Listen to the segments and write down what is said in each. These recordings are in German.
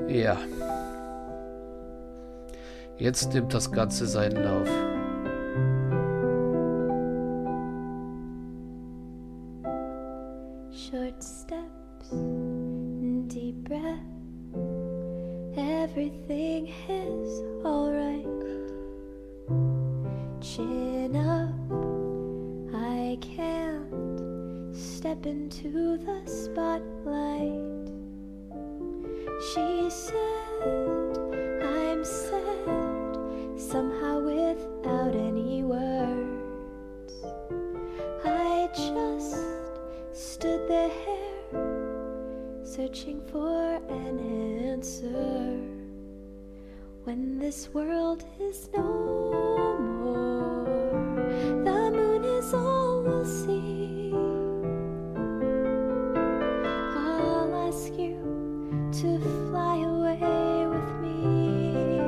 Ja. Jetzt nimmt das Ganze seinen Lauf. Short steps, deep breath. Everything is alright. Chin up, I can't step into the spotlight. She said, I'm sad, somehow without any words. I just stood there, searching for an answer. When this world is no more, the moon is all we'll see. I'll ask you to fly away with me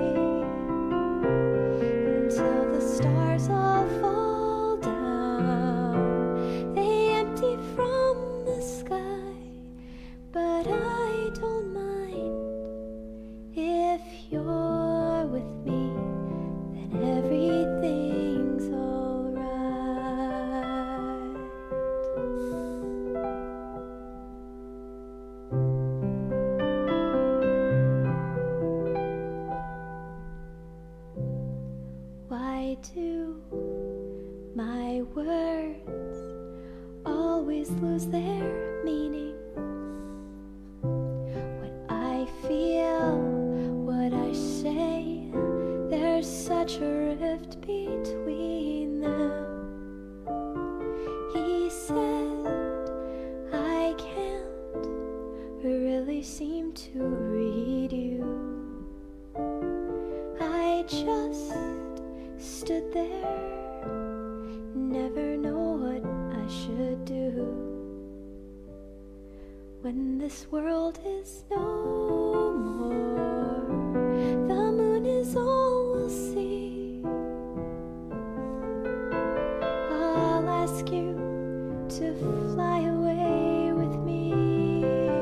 until the stars all fall down. They empty from the sky, but I don't mind if you're with me, then everything's alright. Why do my words always lose their meaning? What I feel, what I say, there's such a rift between them. He said, I can't really seem to read you. I just stood there, never know what I should do. When this world is no more, the moon is all we'll see. I'll ask you to fly away with me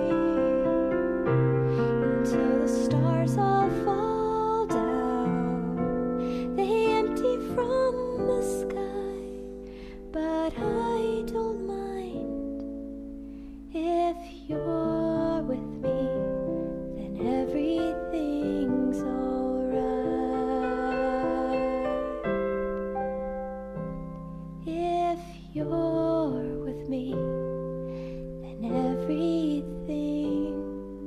until the stars all fall down. They empty from the sky, but I don't mind if you're with me, then everything's alright. If you're with me, then everything's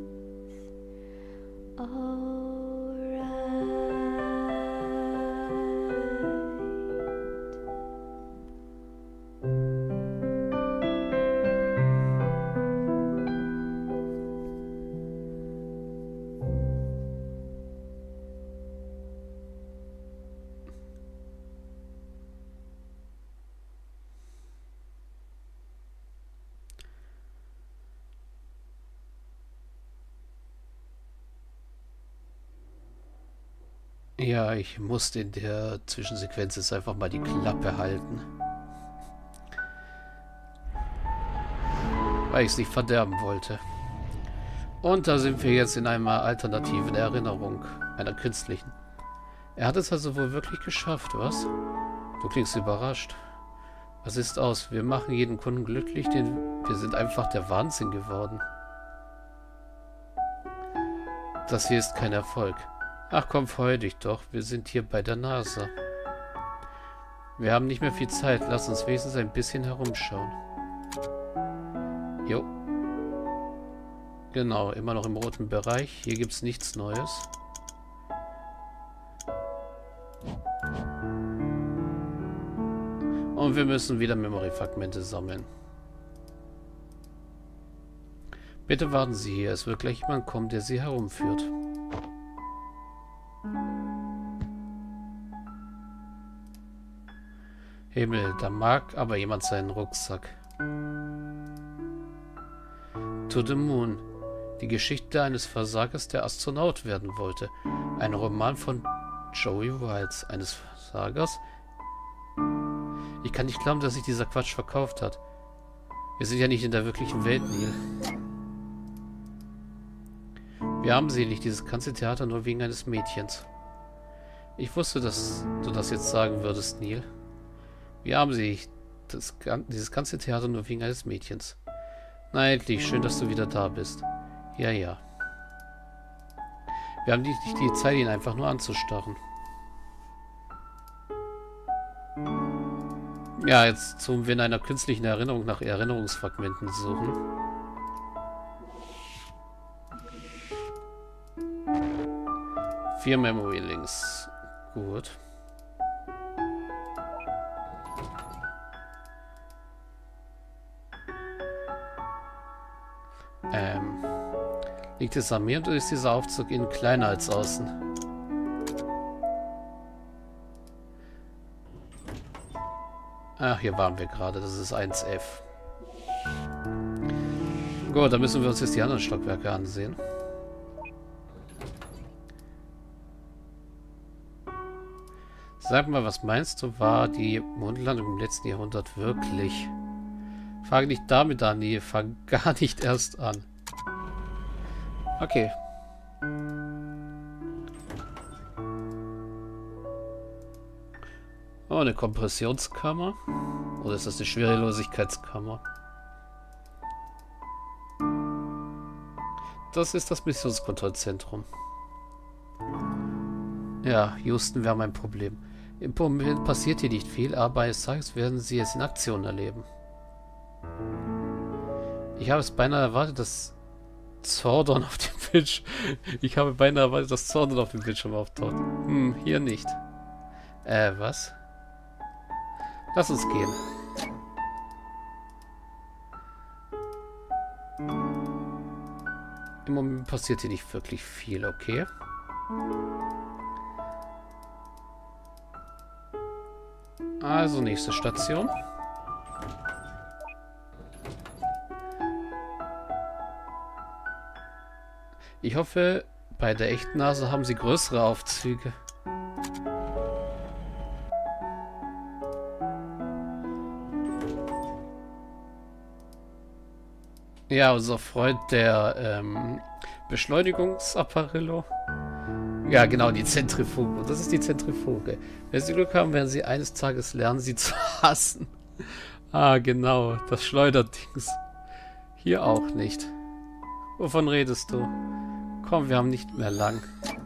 Ja, ich musste in der Zwischensequenz jetzt einfach mal die Klappe halten. Weil ich es nicht verderben wollte. Und da sind wir jetzt in einer alternativen Erinnerung, einer künstlichen. Er hat es also wohl wirklich geschafft, was? Du klingst überrascht. Was ist aus? Wir machen jeden Kunden glücklich, denn wir sind einfach der Wahnsinn geworden. Das hier ist kein Erfolg. Ach komm, freu dich doch. Wir sind hier bei der NASA. Wir haben nicht mehr viel Zeit. Lass uns wenigstens ein bisschen herumschauen. Jo. Genau, immer noch im roten Bereich. Hier gibt es nichts Neues. Und wir müssen wieder Memory-Fragmente sammeln. Bitte warten Sie hier. Es wird gleich jemand kommen, der Sie herumführt. Himmel, da mag aber jemand seinen Rucksack. To the Moon. Die Geschichte eines Versagers, der Astronaut werden wollte. Ein Roman von Joey Wilds, eines Versagers. Ich kann nicht glauben, dass sich dieser Quatsch verkauft hat. Wir sind ja nicht in der wirklichen Welt, Neil. Wir haben selig dieses ganze Theater nur wegen eines Mädchens. Ich wusste, dass du das jetzt sagen würdest, Neil. Wir haben selig dieses ganze Theater nur wegen eines Mädchens. Na endlich, schön, dass du wieder da bist. Ja, ja. Wir haben nicht die Zeit, ihn einfach nur anzustarren. Ja, jetzt zoomen wir in einer künstlichen Erinnerung nach Erinnerungsfragmenten suchen. Vier Memory Links. Gut. Liegt es an mir oder ist dieser Aufzug innen kleiner als außen? Ach, hier waren wir gerade. Das ist 1F. Gut, dann müssen wir uns jetzt die anderen Stockwerke ansehen. Sag mal, was meinst du, war die Mondlandung im letzten Jahrhundert wirklich? Fang nicht damit an, nee, fang gar nicht erst an. Okay. Oh, eine Kompressionskammer. Oder ist das eine Schwerelosigkeitskammer? Das ist das Missionskontrollzentrum. Ja, Houston, wir haben ein Problem. Im Moment passiert hier nicht viel, aber eines Tages werden Sie es in Aktion erleben. Ich habe es beinahe erwartet, dass Zordon auf dem Bildschirm... Ich habe beinahe erwartet, dass Zordon auf dem Bildschirm auftaucht. Hier nicht. Was? Lass uns gehen. Im Moment passiert hier nicht wirklich viel, okay? Also, nächste Station. Ich hoffe, bei der echten Nase haben sie größere Aufzüge. Ja, unser Freund der Beschleunigungsapparillo. Ja, genau, die Zentrifuge. Das ist die Zentrifuge. Wenn Sie Glück haben, werden Sie eines Tages lernen, sie zu hassen. Ah, genau, das Schleuderdings. Hier auch nicht. Wovon redest du? Komm, wir haben nicht mehr lang.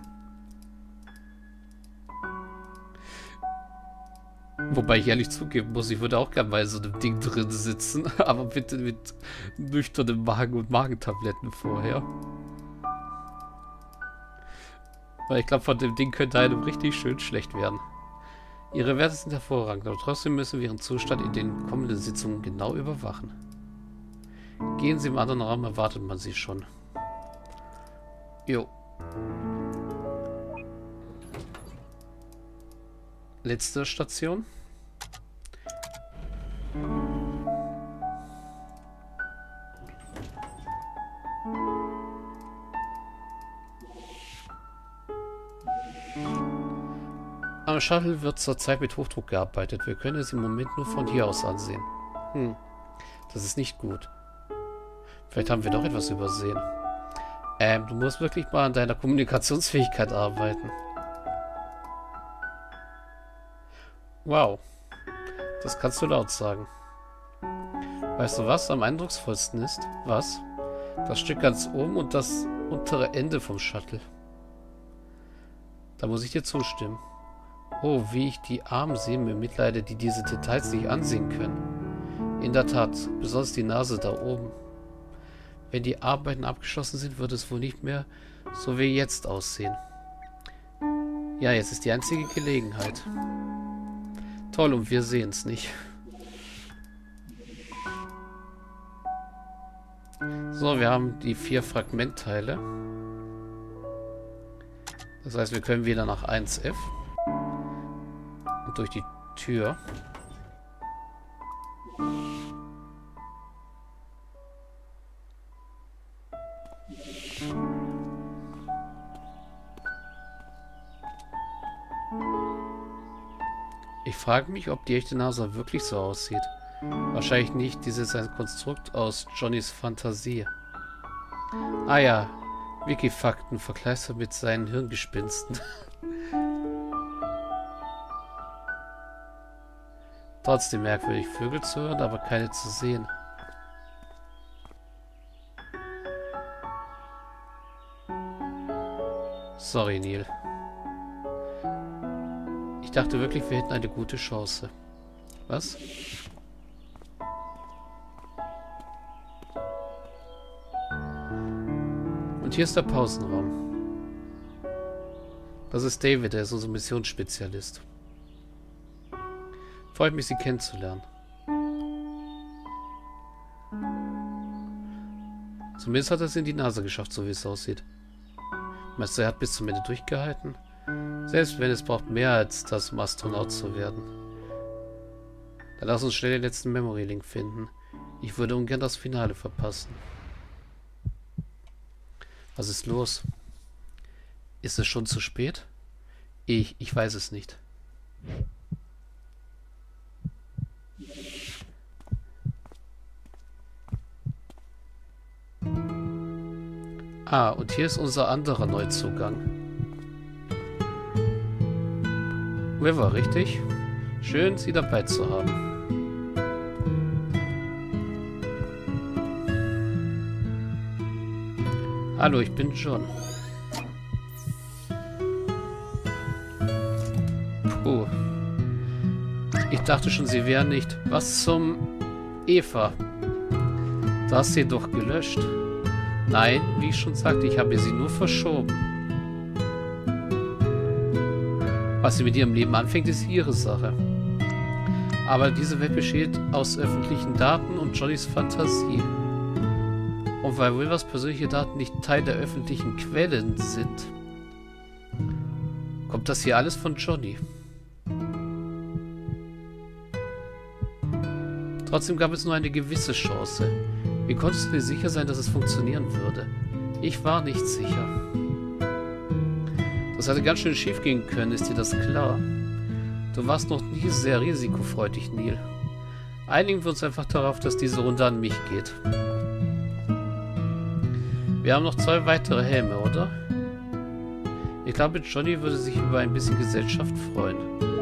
Wobei ich ehrlich zugeben muss, ich würde auch gerne bei so einem Ding drin sitzen. Aber bitte mit nüchternem Magen und Magentabletten vorher. Weil ich glaube, von dem Ding könnte einem richtig schön schlecht werden. Ihre Werte sind hervorragend, aber trotzdem müssen wir Ihren Zustand in den kommenden Sitzungen genau überwachen. Gehen Sie im anderen Raum, erwartet man Sie schon. Jo. Letzte Station. Am Shuttle wird zurzeit mit Hochdruck gearbeitet. Wir können es im Moment nur von hier aus ansehen. Das ist nicht gut. Vielleicht haben wir doch etwas übersehen. Du musst wirklich mal an deiner Kommunikationsfähigkeit arbeiten. Wow. Das kannst du laut sagen. Weißt du, was am eindrucksvollsten ist? Was? Das Stück ganz oben und das untere Ende vom Shuttle. Da muss ich dir zustimmen. Oh, wie ich die Armen Seelen bemitleide, die diese Details nicht ansehen können. In der Tat, besonders die Nase da oben. Wenn die Arbeiten abgeschlossen sind, wird es wohl nicht mehr so wie jetzt aussehen. Ja, jetzt ist die einzige Gelegenheit. Toll, und wir sehen es nicht. So, wir haben die 4 Fragmentteile. Das heißt, wir können wieder nach 1F. Und durch die Tür. Ich frage mich, ob die echte NASA wirklich so aussieht. Wahrscheinlich nicht, dies ist ein Konstrukt aus Johnnys Fantasie. Ah ja, Wikifakten vergleichst du mit seinen Hirngespinsten. Trotzdem merkwürdig, Vögel zu hören, aber keine zu sehen. Sorry, Neil. Ich dachte wirklich, wir hätten eine gute Chance. Was? Und hier ist der Pausenraum. Das ist David, der ist unser Missionsspezialist. Freut mich, Sie kennenzulernen. Zumindest hat er es in die Nase geschafft, so wie es aussieht. Meinst du, er hat bis zum Ende durchgehalten? Selbst wenn es braucht mehr als das, um Astronaut zu werden. Dann lass uns schnell den letzten Memory-Link finden. Ich würde ungern das Finale verpassen. Was ist los? Ist es schon zu spät? Ich weiß es nicht. Ah, und hier ist unser anderer Neuzugang. River, richtig? Schön, Sie dabei zu haben. Hallo, ich bin John. Puh. Ich dachte schon, Sie wären nicht... Was zum... Eva? Du hast sie doch gelöscht. Nein, wie ich schon sagte, ich habe sie nur verschoben. Was sie mit ihrem Leben anfängt, ist ihre Sache. Aber diese Welt besteht aus öffentlichen Daten und Johnnys Fantasie. Und weil Rivers persönliche Daten nicht Teil der öffentlichen Quellen sind, kommt das hier alles von Johnny. Trotzdem gab es nur eine gewisse Chance. Wie konntest du dir sicher sein, dass es funktionieren würde? Ich war nicht sicher. Das hätte ganz schön schief gehen können, ist dir das klar? Du warst noch nie sehr risikofreudig, Neil. Einigen wir uns einfach darauf, dass diese Runde an mich geht. Wir haben noch 2 weitere Helme, oder? Ich glaube, Johnny würde sich über ein bisschen Gesellschaft freuen.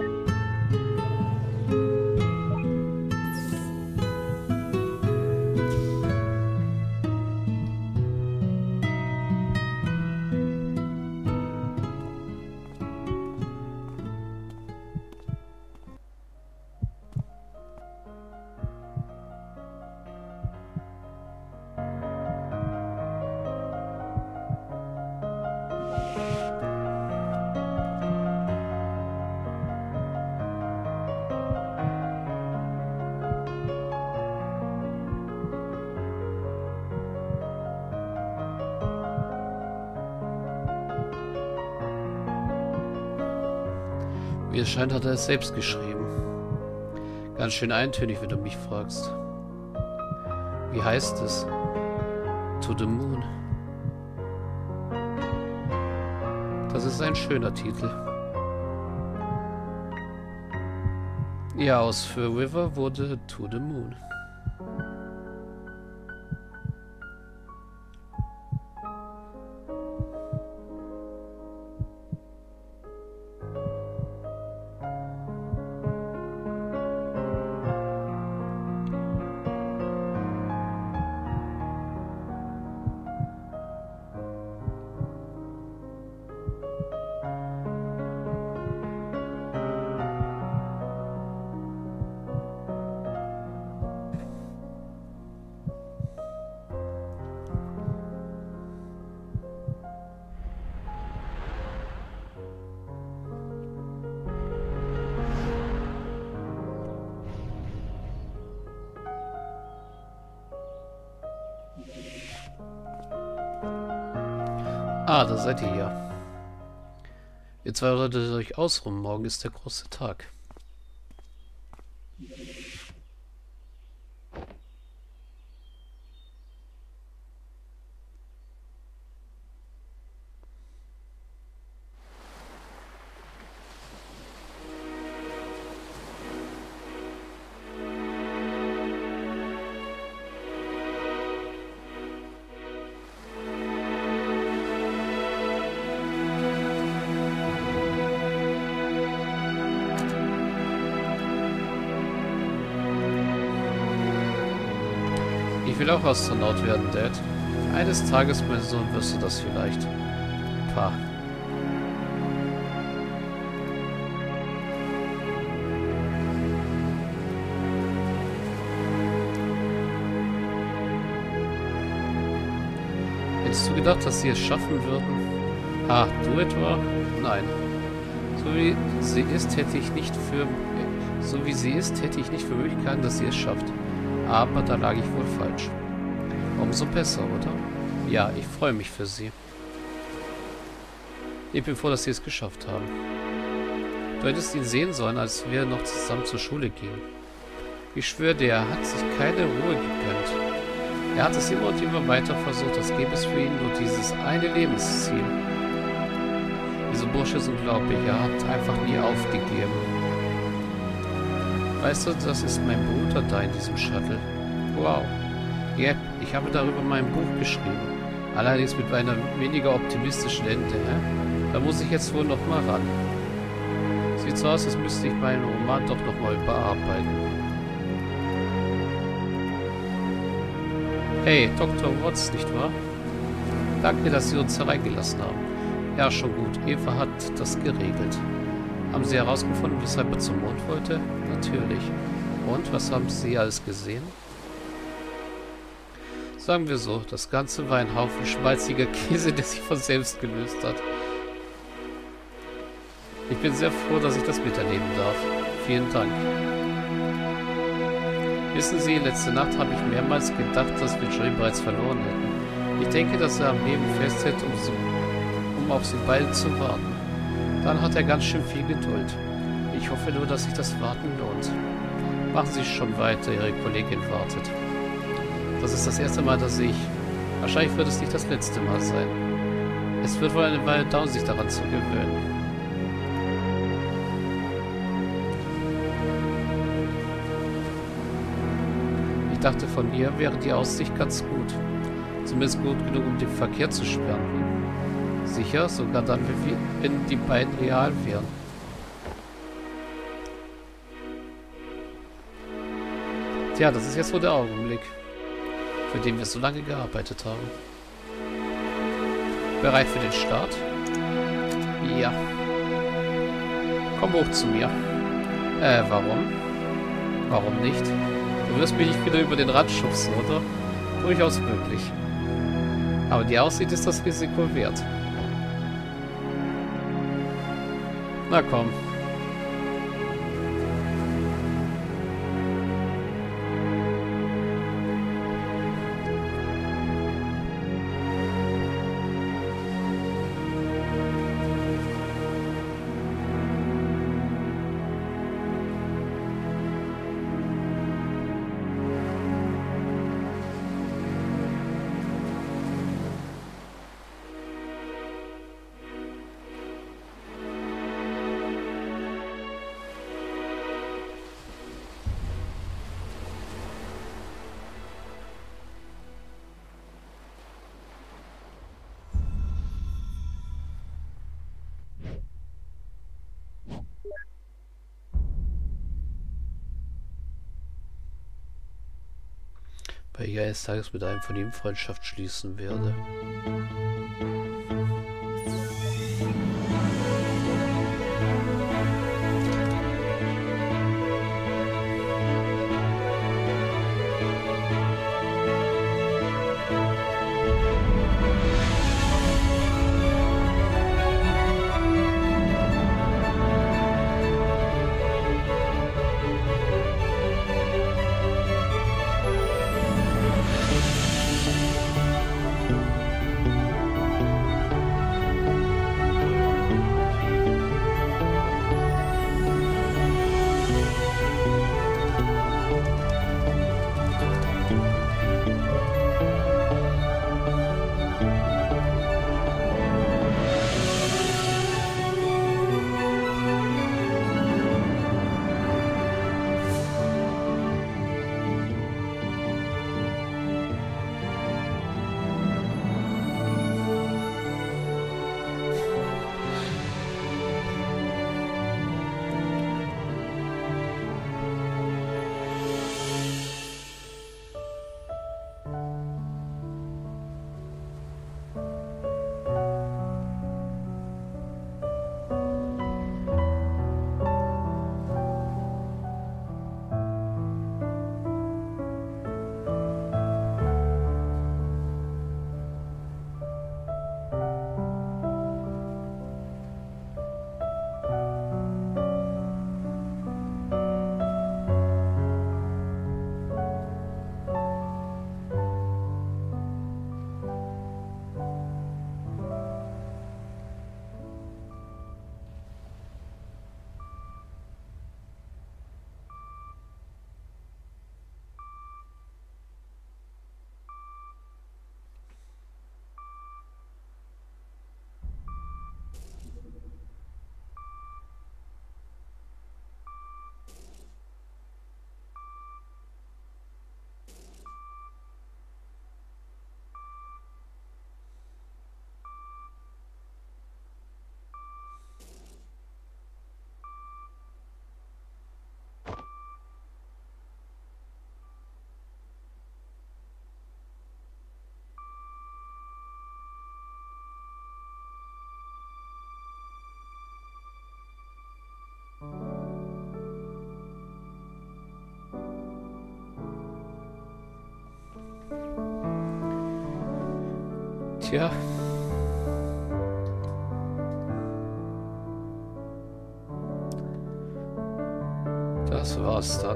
Wie es scheint, hat er es selbst geschrieben. Ganz schön eintönig, wenn du mich fragst. Wie heißt es? To the Moon. Das ist ein schöner Titel. Ja, aus für River wurde To the Moon. Ah, da seid ihr ja. Ihr zwei solltet euch ausruhen. Morgen ist der große Tag. Ich will auch Astronaut werden, Dad. Eines Tages, mein Sohn, wirst du das vielleicht. Pa. Hättest du gedacht, dass sie es schaffen würden? Ah, du etwa? Nein. So wie sie ist, hätte ich nicht für Möglichkeiten, dass sie es schafft. Aber da lag ich wohl falsch. Umso besser, oder? Ja, ich freue mich für sie. Ich bin froh, dass sie es geschafft haben. Du hättest ihn sehen sollen, als wir noch zusammen zur Schule gingen. Ich schwöre dir, er hat sich keine Ruhe gegönnt. Er hat es immer und immer weiter versucht, als gäbe es für ihn nur dieses eine Lebensziel. Dieser Bursche ist unglaublich, er hat einfach nie aufgegeben. Weißt du, das ist mein Bruder da in diesem Shuttle. Wow. Yep, ich habe darüber mein Buch geschrieben. Allerdings mit einer weniger optimistischen Ende, hä? Da muss ich jetzt wohl noch mal ran. Sieht so aus, als müsste ich meinen Roman doch noch mal überarbeiten. Hey, Dr. Watts, nicht wahr? Danke, dass Sie uns hereingelassen haben. Ja, schon gut. Eva hat das geregelt. Haben Sie herausgefunden, weshalb er zum Mond wollte? Natürlich. Und, was haben Sie alles gesehen? Sagen wir so, das Ganze war ein Haufen schmalziger Käse, der sich von selbst gelöst hat. Ich bin sehr froh, dass ich das miterleben darf. Vielen Dank. Wissen Sie, letzte Nacht habe ich mehrmals gedacht, dass wir Joey bereits verloren hätten. Ich denke, dass er am Leben festhält, um auf sie beide zu warten. Dann hat er ganz schön viel Geduld. Ich hoffe nur, dass sich das Warten lohnt. Machen Sie schon weiter, Ihre Kollegin wartet. Das ist das erste Mal, dass ich... Wahrscheinlich wird es nicht das letzte Mal sein. Es wird wohl eine Weile dauern, sich daran zu gewöhnen. Ich dachte, von hier wäre die Aussicht ganz gut. Zumindest gut genug, um den Verkehr zu sperren. Sicher, sogar dann, wenn die beiden real wären. Tja, das ist jetzt wohl der Augenblick, für den wir so lange gearbeitet haben. Bereit für den Start? Ja. Komm hoch zu mir. Warum? Warum nicht? Du wirst mich nicht wieder über den Rand schubsen, oder? Durchaus möglich. Aber die Aussicht ist das Risiko wert. Na komm. Weil ich eines Tages mit einem von ihm Freundschaft schließen werde. Tja. Das war's dann.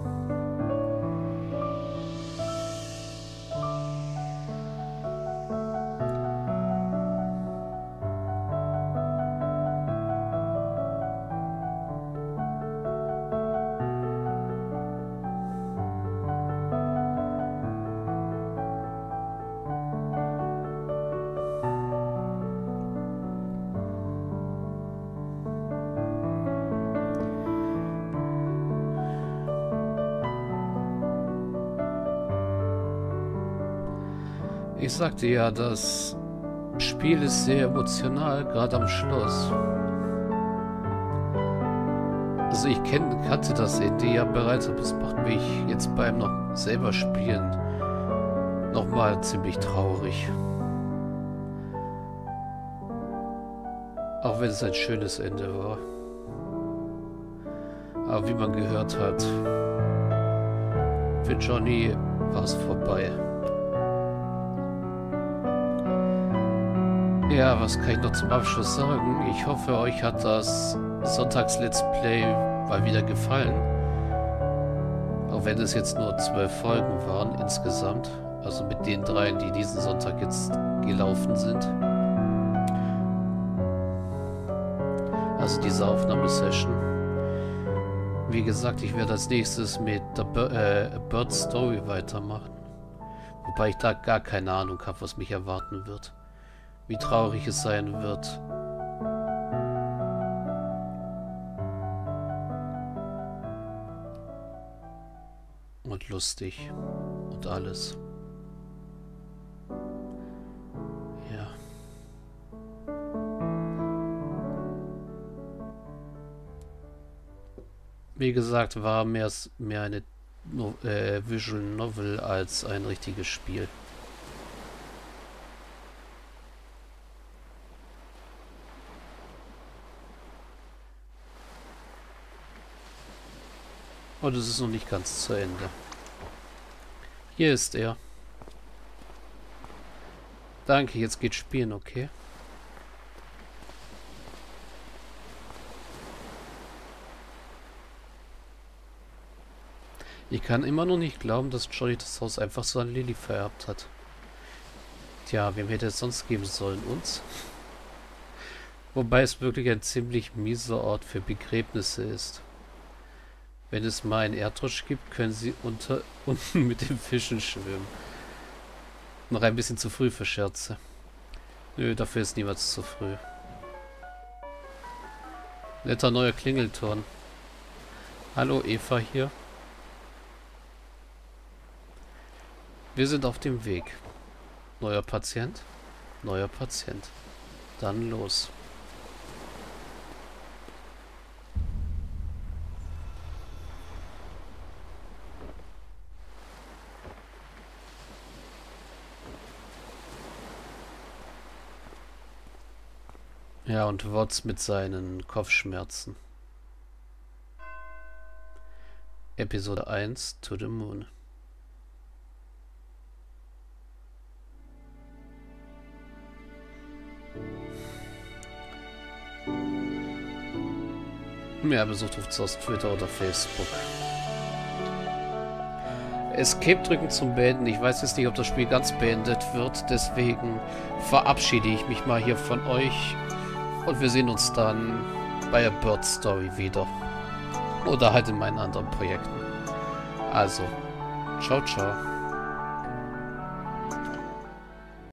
Ich sagte ja, das Spiel ist sehr emotional, gerade am Schluss. Also ich kannte das Ende ja bereits, aber es macht mich jetzt beim noch selber spielen nochmal ziemlich traurig. Auch wenn es ein schönes Ende war. Aber wie man gehört hat, für Johnny war es vorbei. Ja, was kann ich noch zum Abschluss sagen? Ich hoffe, euch hat das Sonntags-Let's Play mal wieder gefallen. Auch wenn es jetzt nur 12 Folgen waren insgesamt. Also mit den 3, die diesen Sonntag jetzt gelaufen sind. Also diese Aufnahmesession. Wie gesagt, ich werde als nächstes mit der Bird Story weitermachen. Wobei ich da gar keine Ahnung habe, was mich erwarten wird. Wie traurig es sein wird. Und lustig. Und alles. Ja. Wie gesagt, war mehr eine Visual Novel als ein richtiges Spiel. Und es ist noch nicht ganz zu Ende. Hier ist er. Danke, jetzt geht spielen, okay? Ich kann immer noch nicht glauben, dass Johnny das Haus einfach so an Lily vererbt hat. Tja, wem hätte es sonst geben sollen? Uns? Wobei es wirklich ein ziemlich mieser Ort für Begräbnisse ist. Wenn es mal einen Erdrutsch gibt, können sie unten mit den Fischen schwimmen. Noch ein bisschen zu früh für Scherze. Nö, dafür ist niemals zu früh. Netter neuer Klingelton. Hallo, Eva hier. Wir sind auf dem Weg. Neuer Patient? Neuer Patient. Dann los. Ja, und Wotz mit seinen Kopfschmerzen. Episode 1, To the Moon. Mehr besucht ruft auf Twitter oder Facebook. Escape drücken zum Beenden. Ich weiß jetzt nicht, ob das Spiel ganz beendet wird. Deswegen verabschiede ich mich mal hier von euch. Und wir sehen uns dann bei A Bird Story wieder. Oder halt in meinen anderen Projekten. Also, ciao, ciao.